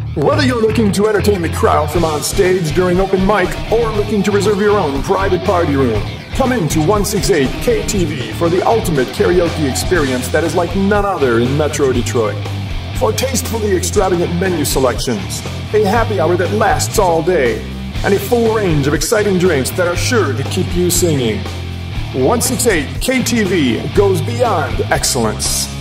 Whether you're looking to entertain the crowd from on stage during open mic or looking to reserve your own private party room, come into 168 KTV for the ultimate karaoke experience that is like none other in Metro Detroit. For tastefully extravagant menu selections, a happy hour that lasts all day, and a full range of exciting drinks that are sure to keep you singing. 168 KTV goes beyond excellence.